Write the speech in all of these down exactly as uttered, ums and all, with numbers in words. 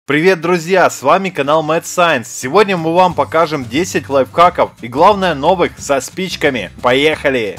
Привет, друзья! С вами канал Mad Science. Сегодня мы вам покажем десять лайфхаков и главное новых со спичками. Поехали!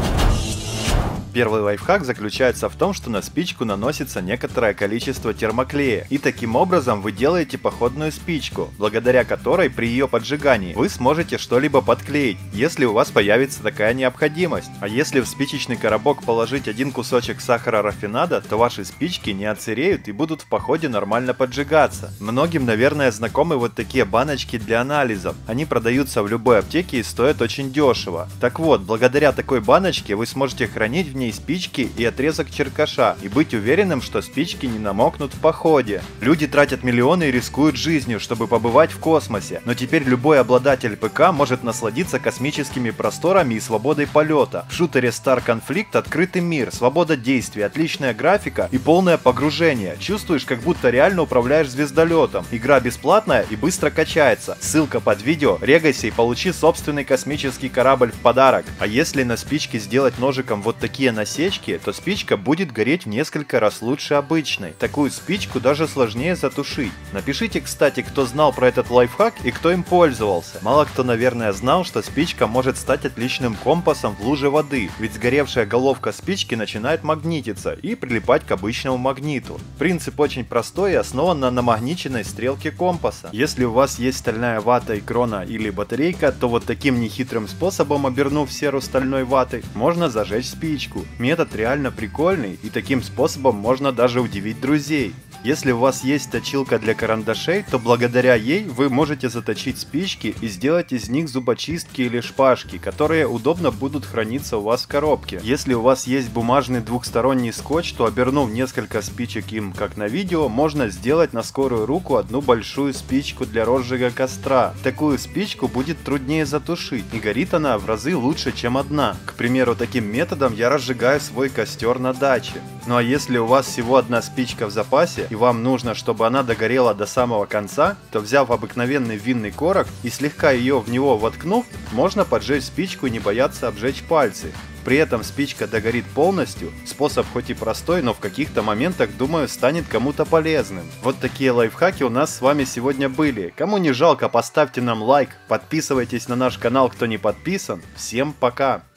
Первый лайфхак заключается в том, что на спичку наносится некоторое количество термоклея, и таким образом вы делаете походную спичку, благодаря которой при ее поджигании вы сможете что-либо подклеить, если у вас появится такая необходимость. А если в спичечный коробок положить один кусочек сахара рафинада, то ваши спички не отсыреют и будут в походе нормально поджигаться. Многим, наверное, знакомы вот такие баночки для анализов. Они продаются в любой аптеке и стоят очень дешево. Так вот, благодаря такой баночке вы сможете хранить в ней спички и отрезок черкаша и быть уверенным, что спички не намокнут в походе. Люди тратят миллионы и рискуют жизнью, чтобы побывать в космосе, но теперь любой обладатель ПК может насладиться космическими просторами и свободой полета. В шутере Star Conflict открытый мир, свобода действий, отличная графика и полное погружение. Чувствуешь, как будто реально управляешь звездолетом. Игра бесплатная и быстро качается. Ссылка под видео, регайся и получи собственный космический корабль в подарок. А если на спичке сделать ножиком вот такие насечки, то спичка будет гореть в несколько раз лучше обычной. Такую спичку даже сложнее затушить. Напишите, кстати, кто знал про этот лайфхак и кто им пользовался. Мало кто, наверное, знал, что спичка может стать отличным компасом в луже воды, ведь сгоревшая головка спички начинает магнититься и прилипать к обычному магниту. Принцип очень простой и основан на намагниченной стрелке компаса. Если у вас есть стальная вата и крона или батарейка, то вот таким нехитрым способом, обернув серу стальной ватой, можно зажечь спичку. Метод реально прикольный, и таким способом можно даже удивить друзей. Если у вас есть точилка для карандашей, то благодаря ей вы можете заточить спички и сделать из них зубочистки или шпажки, которые удобно будут храниться у вас в коробке. Если у вас есть бумажный двухсторонний скотч, то обернув несколько спичек им, как на видео, можно сделать на скорую руку одну большую спичку для розжига костра. Такую спичку будет труднее затушить, и горит она в разы лучше, чем одна. К примеру, таким методом я разжигаю свой костер на даче. Ну а если у вас всего одна спичка в запасе, и вам нужно, чтобы она догорела до самого конца, то взяв обыкновенный винный корок и слегка ее в него воткнув, можно поджечь спичку и не бояться обжечь пальцы. При этом спичка догорит полностью, способ хоть и простой, но в каких-то моментах, думаю, станет кому-то полезным. Вот такие лайфхаки у нас с вами сегодня были. Кому не жалко, поставьте нам лайк, подписывайтесь на наш канал, кто не подписан. Всем пока!